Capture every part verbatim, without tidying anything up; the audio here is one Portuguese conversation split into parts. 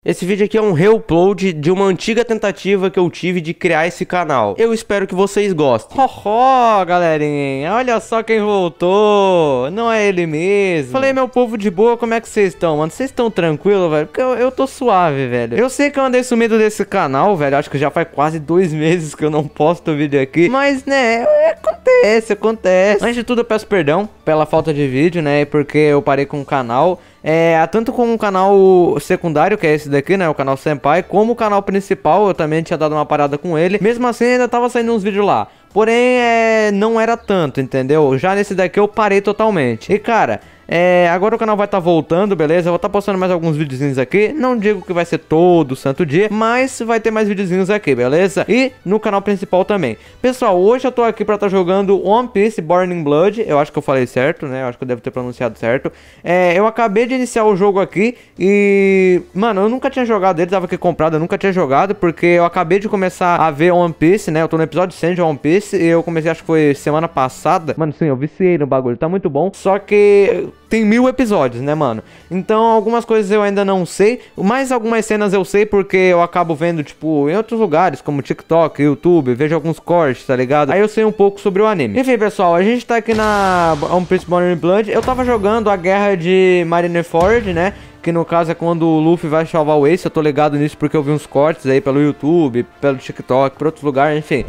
Esse vídeo aqui é um reupload de uma antiga tentativa que eu tive de criar esse canal. Eu espero que vocês gostem. Hoho, galerinha, olha só quem voltou. Não é ele mesmo. Falei, meu povo de boa, como é que vocês estão, mano? Vocês estão tranquilos, velho? Porque eu, eu tô suave, velho. Eu sei que eu andei sumido desse canal, velho. Acho que já faz quase dois meses que eu não posto vídeo aqui. Mas, né, acontece, acontece. Antes de tudo, eu peço perdão pela falta de vídeo, né? Porque eu parei com o canal. É, tanto com o canal secundário, que é esse daqui, né, o canal Senpai, como o canal principal, eu também tinha dado uma parada com ele. Mesmo assim, ainda tava saindo uns vídeos lá. Porém, é, não era tanto, entendeu? Já nesse daqui eu parei totalmente. E, cara... É, agora o canal vai estar tá voltando, beleza? Eu vou estar tá postando mais alguns videozinhos aqui. Não digo que vai ser todo santo dia, mas vai ter mais videozinhos aqui, beleza? E no canal principal também. Pessoal, hoje eu tô aqui pra estar tá jogando One Piece Burning Blood. Eu acho que eu falei certo, né? Eu acho que eu devo ter pronunciado certo. É, eu acabei de iniciar o jogo aqui e... Mano, eu nunca tinha jogado ele, tava aqui comprado, eu nunca tinha jogado, porque eu acabei de começar a ver One Piece, né? Eu tô no episódio cem de One Piece e eu comecei, acho que foi semana passada. Mano, sim, eu viciei no bagulho, tá muito bom. Só que... tem mil episódios, né, mano? Então, algumas coisas eu ainda não sei. Mas algumas cenas eu sei porque eu acabo vendo, tipo, em outros lugares, como TikTok, YouTube. Vejo alguns cortes, tá ligado? Aí eu sei um pouco sobre o anime. Enfim, pessoal, a gente tá aqui na One Piece Burning Blood. Eu tava jogando a guerra de Marineford, né? Que no caso é quando o Luffy vai salvar o Ace. Eu tô ligado nisso porque eu vi uns cortes aí pelo YouTube, pelo TikTok, por outros lugares, enfim.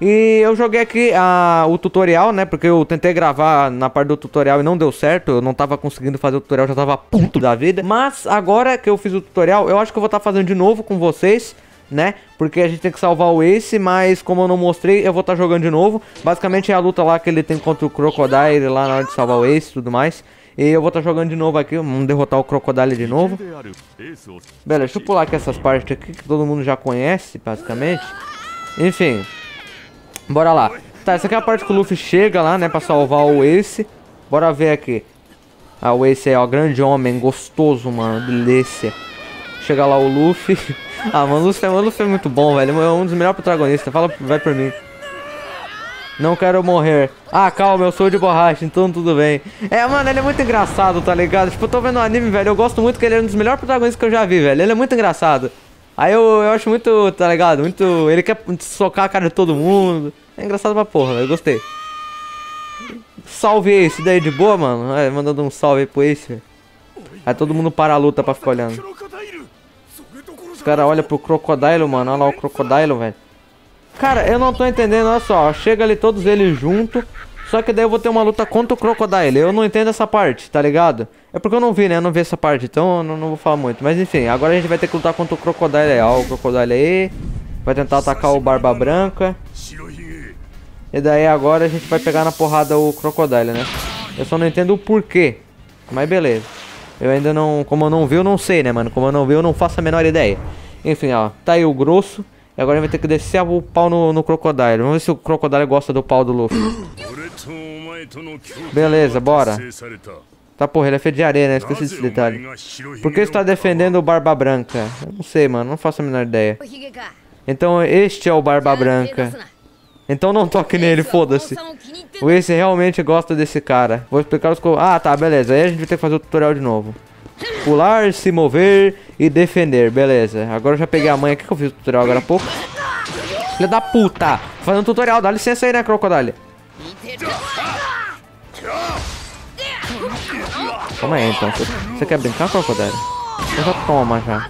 E eu joguei aqui a, o tutorial, né, porque eu tentei gravar na parte do tutorial e não deu certo. Eu não tava conseguindo fazer o tutorial, já tava puto da vida. Mas agora que eu fiz o tutorial, eu acho que eu vou estar tá fazendo de novo com vocês, né, porque a gente tem que salvar o Ace, mas como eu não mostrei, eu vou estar tá jogando de novo. Basicamente é a luta lá que ele tem contra o Crocodile lá na hora de salvar o Ace e tudo mais. E eu vou estar tá jogando de novo aqui, vamos derrotar o Crocodile de novo. Beleza, deixa eu pular aqui essas partes aqui que todo mundo já conhece, basicamente. Enfim... bora lá. Tá, essa aqui é a parte que o Luffy chega lá, né, pra salvar o Ace. Bora ver aqui. Ah, o Ace é, ó, grande homem, gostoso, mano, delícia. Chega lá o Luffy. Ah, mano, o Luffy, o Luffy é muito bom, velho. É um dos melhores protagonistas. Fala, vai por mim. Não quero morrer. Ah, calma, eu sou de borracha, então tudo bem. É, mano, ele é muito engraçado, tá ligado? Tipo, eu tô vendo o anime, velho. Eu gosto muito que ele é um dos melhores protagonistas que eu já vi, velho. Ele é muito engraçado. Aí eu, eu acho muito, tá ligado? Muito... ele quer socar a cara de todo mundo. É engraçado pra porra, eu gostei. Salve Ace, daí de boa, mano. É, mandando um salve aí pro Ace, velho. Aí todo mundo para a luta pra ficar olhando. Os caras olham pro Crocodile, mano. Olha lá o Crocodile, velho. Cara, eu não tô entendendo, olha só. Chega ali todos eles juntos. Só que daí eu vou ter uma luta contra o Crocodile. Eu não entendo essa parte, tá ligado? É porque eu não vi, né? Eu não vi essa parte, então eu não, não vou falar muito. Mas enfim, agora a gente vai ter que lutar contra o Crocodile. Ó, o Crocodile aí. Vai tentar atacar o Barba Branca. E daí agora a gente vai pegar na porrada o Crocodile, né? Eu só não entendo o porquê. Mas beleza. Eu ainda não... como eu não vi, eu não sei, né, mano? Como eu não vi, eu não faço a menor ideia. Enfim, ó. Tá aí o grosso. E agora a gente vai ter que descer o pau no, no Crocodile. Vamos ver se o Crocodile gosta do pau do Luffy. Beleza, bora. Tá, porra, ele é feito de areia, né? Esqueci desse detalhe. Por que está defendendo o Barba Branca? Eu não sei, mano. Não faço a menor ideia. Então este é o Barba Branca. Então não toque nele, foda-se. O Ace realmente gosta desse cara. Vou explicar os... ah, tá, beleza. Aí a gente vai ter que fazer o tutorial de novo. Pular, se mover e defender. Beleza. Agora eu já peguei a manha aqui que eu fiz o tutorial agora há pouco. Filha da puta. Fazendo tutorial. Dá licença aí, né, Crocodile? Calma aí, então. Você, você quer brincar, Crocodile? Então já toma, já.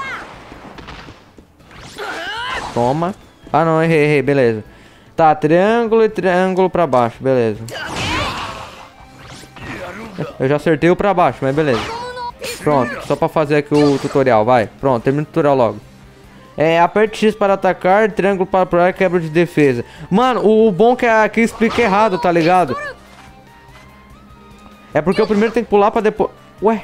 Toma. Ah, não. Errei, errei. Beleza. Tá, triângulo e triângulo pra baixo. Beleza. Eu já acertei o pra baixo, mas beleza. Pronto, só pra fazer aqui o tutorial, vai. Pronto, termina o tutorial logo. É, aperte X para atacar, triângulo para pular, quebra de defesa. Mano, o, o bom que aqui explica errado, tá ligado? É porque o primeiro tem que pular pra depois... ué?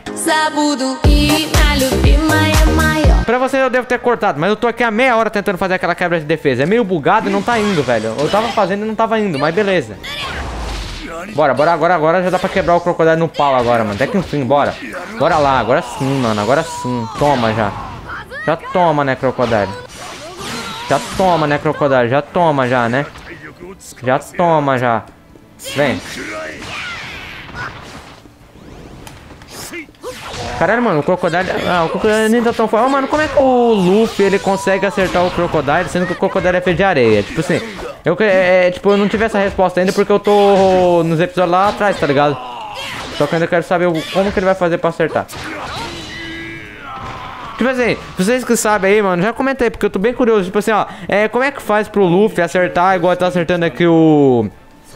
Pra você eu devo ter cortado, mas eu tô aqui há meia hora tentando fazer aquela quebra de defesa. É meio bugado e não tá indo, velho. Eu tava fazendo e não tava indo, mas beleza. Bora, bora, agora, agora já dá pra quebrar o Crocodile no pau agora, mano. Até que enfim, bora. Bora lá, agora sim, mano, agora sim. Toma já. Já toma, né, Crocodile? Já toma, né, Crocodile? Já toma já, né? Já toma já. Vem. Caralho, mano, o Crocodile... Ah, o Crocodile nem tá tão forte. Oh, mano, como é que o Luffy, ele consegue acertar o Crocodile, sendo que o Crocodile é feito de areia? Tipo assim, eu, é, tipo, eu não tive essa resposta ainda porque eu tô nos episódios lá atrás, tá ligado? Só que eu ainda quero saber como que ele vai fazer pra acertar. Tipo assim, vocês que sabem aí, mano, já comentei, porque eu tô bem curioso. Tipo assim, ó, é, como é que faz pro Luffy acertar igual tá acertando aqui o...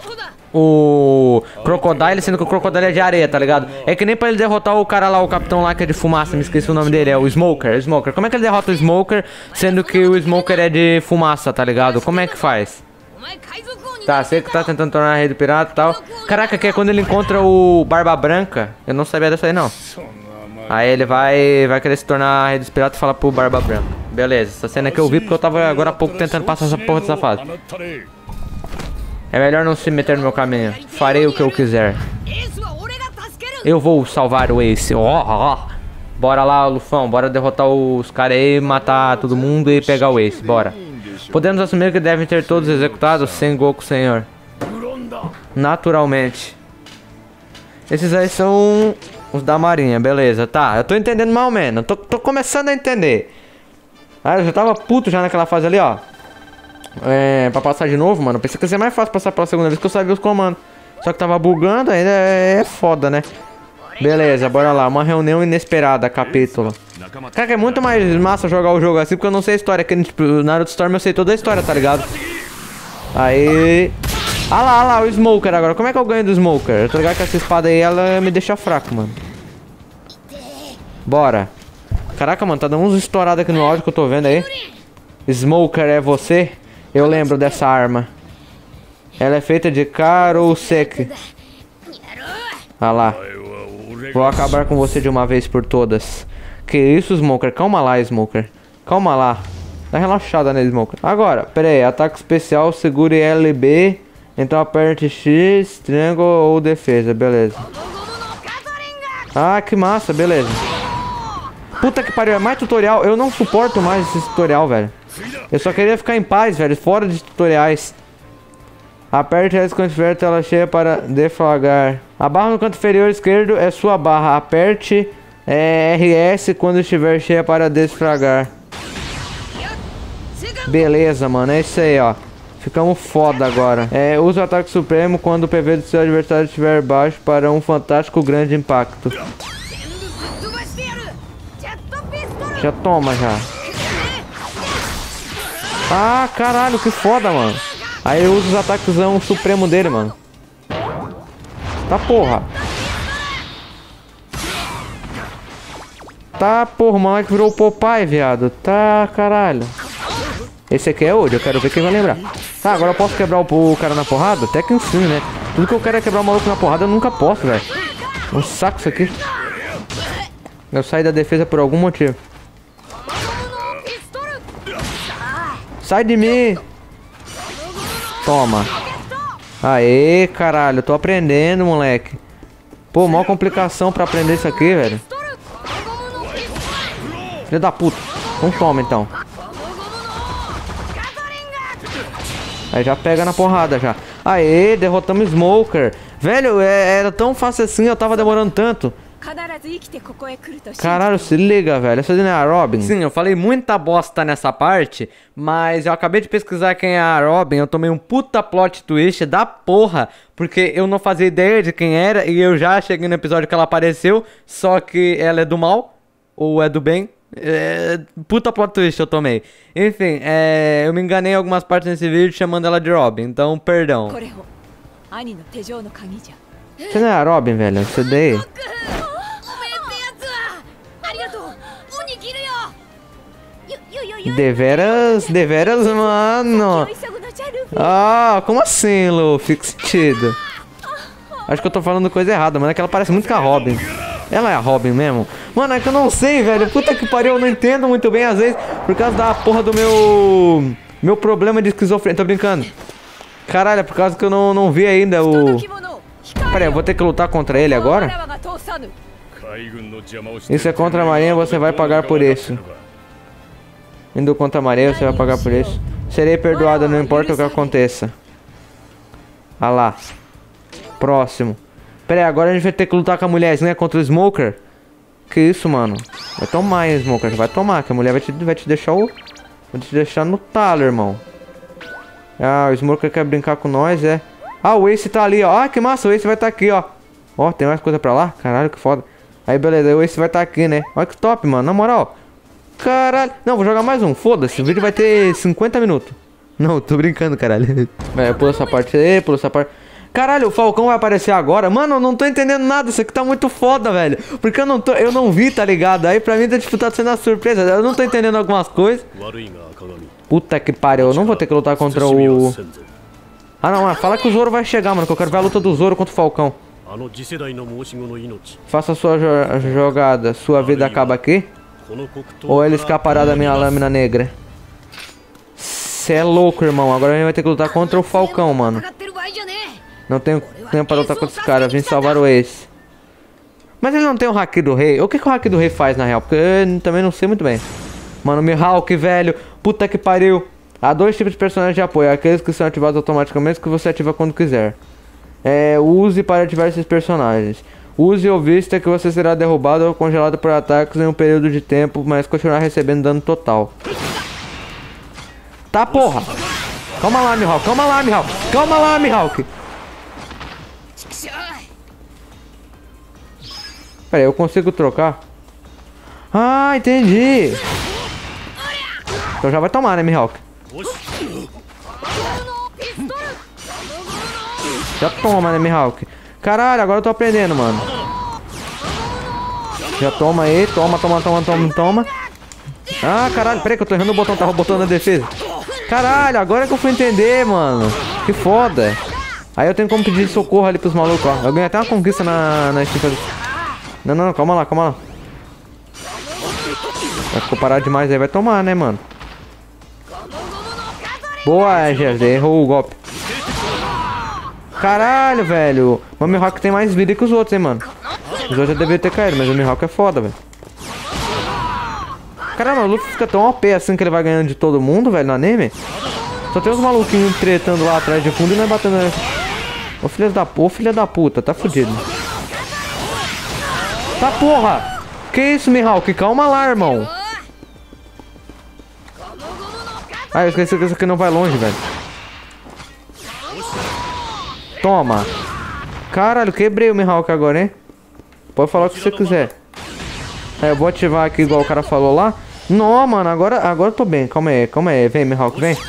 O Crocodile, sendo que o Crocodile é de areia, tá ligado? É que nem pra ele derrotar o cara lá, o capitão lá que é de fumaça, me esqueci o nome dele, é o Smoker, Smoker. Como é que ele derrota o Smoker, sendo que o Smoker é de fumaça, tá ligado? Como é que faz? Tá, sei que tá tentando tornar a rei do pirata e tal. Caraca, que é quando ele encontra o Barba Branca. Eu não sabia dessa aí, não. Aí ele vai, vai querer se tornar a rei dos piratas e falar pro Barba Branca. Beleza, essa cena que eu vi porque eu tava agora há pouco tentando passar essa porra dessa fase. É melhor não se meter no meu caminho. Farei o que eu quiser. Eu vou salvar o Ace. Oh, oh. Bora lá, Lufão. Bora derrotar os caras aí, matar todo mundo e pegar o Ace. Bora. Podemos assumir que devem ter todos executados sem Goku, senhor. Naturalmente. Esses aí são os da marinha, beleza. Tá, eu tô entendendo mais ou menos. Tô, tô começando a entender. Ah, eu já tava puto já naquela fase ali, ó. É, pra passar de novo, mano. Pensei que ia ser mais fácil passar pela segunda vez que eu sabia os comandos. Só que tava bugando, ainda é, é foda, né? Beleza, bora lá. Uma reunião inesperada, capítulo. Cara, que é muito mais massa jogar o jogo assim, porque eu não sei a história. Que, tipo, Naruto Storm eu sei toda a história, tá ligado? Aí... Ah lá, ah lá, o Smoker agora. Como é que eu ganho do Smoker? Eu tô ligado que essa espada aí, ela me deixa fraco, mano. Bora. Caraca, mano, tá dando uns estourados aqui no áudio que eu tô vendo aí. Smoker é você? Eu lembro dessa arma. Ela é feita de Karoseki. Ah lá. Vou acabar com você de uma vez por todas. Que isso, Smoker? Calma lá, Smoker. Calma lá. Dá relaxada, né, Smoker? Agora, pera aí. Ataque especial, segure L B. Então aperte X, triângulo ou defesa. Beleza. Ah, que massa. Beleza. Puta que pariu. É mais tutorial. Eu não suporto mais esse tutorial, velho. Eu só queria ficar em paz, velho, fora de tutoriais. Aperte S quando tiver tela cheia para deflagrar. A barra no canto inferior esquerdo é sua barra. Aperte é, R S quando estiver cheia para deflagrar. Beleza, mano, é isso aí, ó. Ficamos foda agora. É, use o ataque supremo quando o P V do seu adversário estiver baixo para um fantástico grande impacto. Já toma, já. Ah, caralho, que foda, mano. Aí eu uso os ataques supremo dele, mano. Tá, porra. Tá, porra, o moleque virou o Popeye, viado. Tá, caralho. Esse aqui é hoje, eu quero ver quem vai lembrar. Tá, agora eu posso quebrar o, o cara na porrada? Até que enfim, né? Tudo que eu quero é quebrar o maluco na porrada, eu nunca posso, velho. Um saco isso aqui. Eu saí da defesa por algum motivo. Sai de mim! Toma. Aê, caralho, eu tô aprendendo, moleque. Pô, maior complicação pra aprender isso aqui, velho. Filho da puta. Então toma, então. Aí já pega na porrada, já. Aê, derrotamos Smoker. Velho, é, era tão fácil assim, eu tava demorando tanto. Caralho, se liga, velho. Essa não é a Robin? Sim, eu falei muita bosta nessa parte, mas eu acabei de pesquisar quem é a Robin. Eu tomei um puta plot twist da porra, porque eu não fazia ideia de quem era e eu já cheguei no episódio que ela apareceu, só que ela é do mal ou é do bem. É, puta plot twist eu tomei. Enfim, é, eu me enganei em algumas partes nesse vídeo chamando ela de Robin, então perdão. Você não é a Robin, velho? Você daí? Deveras, deveras, mano. Ah, como assim, Luffy? Que sentido? Acho que eu tô falando coisa errada, mano. É que ela parece muito com a Robin. Ela é a Robin mesmo? Mano, é que eu não sei, velho. Puta que pariu, eu não entendo muito bem às vezes. Por causa da porra do meu... Meu problema de esquizofrenia. Tô brincando. Caralho, é por causa que eu não, não vi ainda o... Pera aí, eu vou ter que lutar contra ele agora? Isso é contra a marinha, você vai pagar por isso. Indo contra a marinha, você vai pagar por isso. Serei perdoada, não importa o que aconteça. Ah lá. Próximo. Pera aí, agora a gente vai ter que lutar com a mulherzinha contra o Smoker. Que isso, mano? Vai tomar, hein, Smoker. Vai tomar, que a mulher vai te, vai te deixar o... Vai te deixar no talo, irmão. Ah, o Smoker quer brincar com nós, é. Ah, o Ace tá ali, ó. Ah, que massa, o Ace vai estar tá aqui, ó. Ó, tem mais coisa pra lá? Caralho, que foda. Aí, beleza, o Ace vai estar tá aqui, né? Olha que top, mano, na moral. Caralho. Não, vou jogar mais um, foda-se. O vídeo vai ter cinquenta minutos. Não, tô brincando, caralho. É, pula essa parte aí, pula essa parte. Caralho, o Falcão vai aparecer agora. Mano, eu não tô entendendo nada. Isso aqui tá muito foda, velho. Porque eu não tô, eu não vi, tá ligado? Aí pra mim tá, tipo, tá sendo uma surpresa. Eu não tô entendendo algumas coisas. Puta que pariu. Eu não vou ter que lutar contra o... Ah, não, mas fala que o Zoro vai chegar, mano. Que eu quero ver a luta do Zoro contra o Falcão. Faça a sua jo jogada. Sua vida acaba aqui? Ou ele escapará da minha lâmina negra? Cê é louco, irmão. Agora a gente vai ter que lutar contra o Falcão, mano. Não tenho tempo para lutar contra esse cara. Vim salvar o Ace. Mas ele não tem o Haki do Rei? O que, que o Haki do Rei faz, na real? Porque eu também não sei muito bem. Mano, Mihawk, velho. Puta que pariu. Há dois tipos de personagens de apoio. Aqueles que são ativados automaticamente, que você ativa quando quiser. É, use para ativar esses personagens. Use ou vista que você será derrubado ou congelado por ataques em um período de tempo, mas continuar recebendo dano total. Tá, porra. Calma lá, Mihawk. Calma lá, Mihawk. Calma lá, Mihawk. Pera aí, eu consigo trocar? Ah, entendi. Então já vai tomar, né, Mihawk? Já toma, né, Mihawk? Caralho, agora eu tô aprendendo, mano. Já toma aí, toma, toma, toma, toma, toma. Ah, caralho, peraí que eu tô errando o botão, tava botando na defesa. Caralho, agora que eu fui entender, mano. Que foda. Aí eu tenho como pedir socorro ali pros malucos, ó. Eu ganhei até uma conquista na, na Steam. Não, não, não, calma lá, calma lá. Vai ficou parado demais aí, vai tomar, né, mano? Boa, G G, errou o golpe. Caralho, velho. O Mihawk tem mais vida que os outros, hein, mano. Os outros já deveriam ter caído, mas o Mihawk é foda, velho. Caramba, o Luffy fica tão O P assim que ele vai ganhando de todo mundo, velho, no anime. Só tem uns maluquinhos tretando lá atrás de fundo e não é batendo... Ô, filha da, ô, filha da puta, tá fudido. Tá, porra! Que isso, Mihawk? Calma lá, irmão. Ah, eu esqueci que isso aqui não vai longe, velho. Toma. Caralho, quebrei o Mihawk agora, hein? Pode falar o que você quiser. É, eu vou ativar aqui igual o cara falou lá. Não, mano, agora, agora eu tô bem. Calma aí, calma aí. Vem, Mihawk, vem.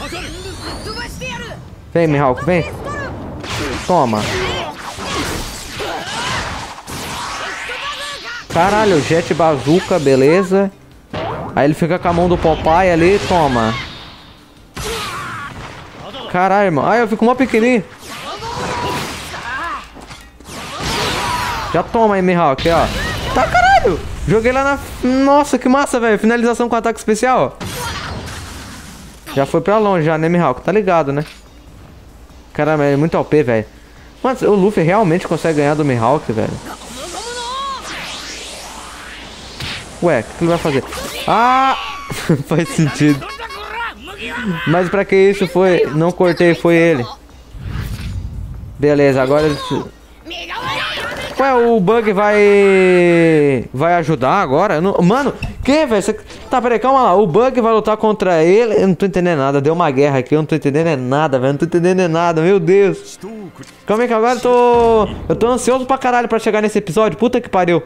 Vem, Mihawk, vem. Toma. Caralho, jet bazooka, beleza. Aí ele fica com a mão do Popeye ali, toma. Caralho, irmão. Ai, eu fico mó pequenininho. Já toma aí, Mihawk, ó. Tá, caralho. Joguei lá na... Nossa, que massa, velho. Finalização com ataque especial, ó. Já foi pra longe, já, né, Mihawk? Tá ligado, né? Caramba, é muito O P, velho. Mano, o Luffy realmente consegue ganhar do Mihawk, velho. Ué, o que ele vai fazer? Ah! Faz sentido. Mas pra que isso foi... Não cortei, foi ele. Beleza, agora... Ué, o Bug vai... Vai ajudar agora? Não... Mano, que, velho? Você... Tá, peraí, calma lá. O Bug vai lutar contra ele. Eu não tô entendendo nada. Deu uma guerra aqui. Eu não tô entendendo é nada, velho. Não tô entendendo é nada. Meu Deus. Calma aí que agora eu tô... Eu tô ansioso pra caralho pra chegar nesse episódio. Puta que pariu.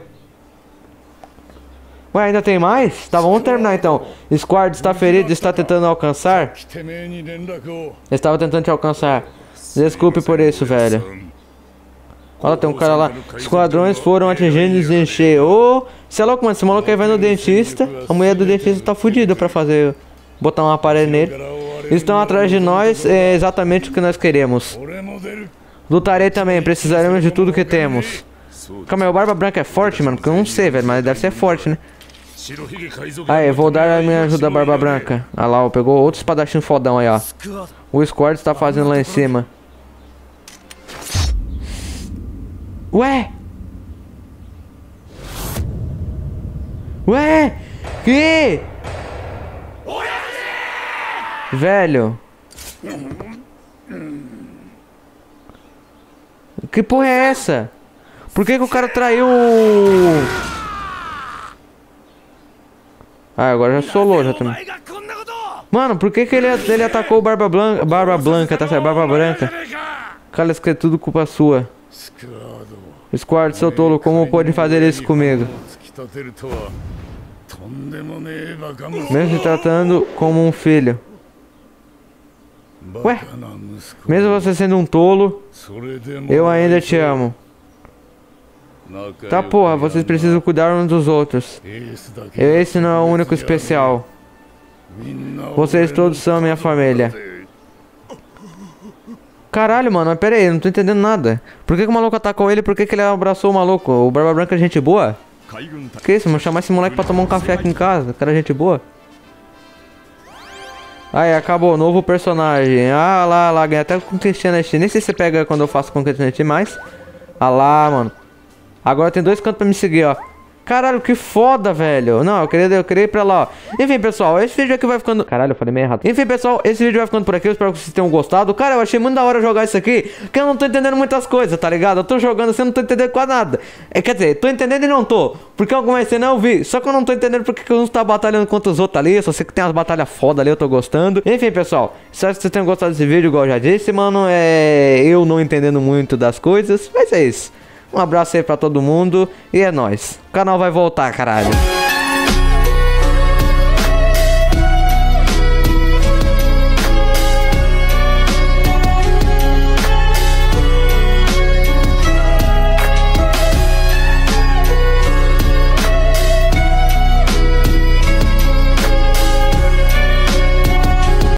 Ué, ainda tem mais? Tá, vamos terminar então. Squad está ferido e está tentando alcançar. Eu estava tentando te alcançar. Desculpe por isso, velho. Olha, tem um cara lá. Esquadrões foram atingidos em cheio. Ô, você é louco, mano. Esse maluco aí vai no dentista. A mulher do dentista tá fudida pra fazer... Botar um aparelho nele. Estão atrás de nós. É exatamente o que nós queremos. Lutarei também. Precisaremos de tudo que temos. Calma aí, o Barba Branca é forte, mano? Porque eu não sei, velho. Mas deve ser forte, né? Aí, vou dar a minha ajuda, Barba Branca. Ah lá, ó, pegou outro espadachim fodão aí, ó. O Squad está fazendo lá em cima. Ué? Ué? Que? Velho. Que porra é essa? Por que que o cara traiu... Ah, agora já solou, já também. Mano, por que que ele, ele atacou o Barba Blanca? Barba Blanca, tá certo? Barba Branca. Cara, isso que é tudo culpa sua. Squad, seu tolo, como pode fazer isso comigo? Mesmo se tratando como um filho. Ué? Mesmo você sendo um tolo, eu ainda te amo. Tá porra, vocês precisam cuidar uns dos outros. Esse não é o único especial. Vocês todos são minha família. Caralho, mano, mas pera aí, eu não tô entendendo nada. Por que que o maluco atacou ele? Por que que ele abraçou o maluco? O Barba Branca é gente boa? Que isso, vamos chamar esse moleque pra tomar um café aqui em casa. O cara é gente boa. Aí, acabou, novo personagem. Ah lá, lá, ganhei até com Cristiano Steam. Nem sei se você pega quando eu faço com Cristiano Steam mais. Ah lá, mano. Agora tem dois cantos pra me seguir, ó. Caralho, que foda, velho. Não, eu queria, eu queria ir pra lá, ó. Enfim, pessoal, esse vídeo aqui vai ficando... Caralho, eu falei meio errado. Enfim, pessoal, esse vídeo vai ficando por aqui. Eu espero que vocês tenham gostado. Cara, eu achei muito da hora jogar isso aqui, porque eu não tô entendendo muitas coisas, tá ligado? Eu tô jogando assim, eu não tô entendendo quase nada. É, quer dizer, tô entendendo e não tô. Porque eu comecei a não ouvir. Só que eu não tô entendendo porque que uns tá batalhando contra os outros ali. Eu só sei que tem umas batalhas foda ali, eu tô gostando. Enfim, pessoal, espero que vocês tenham gostado desse vídeo, igual eu já disse, mano. É... Eu não entendendo muito das coisas, mas é isso. Um abraço aí pra todo mundo e é nóis. O canal vai voltar, caralho.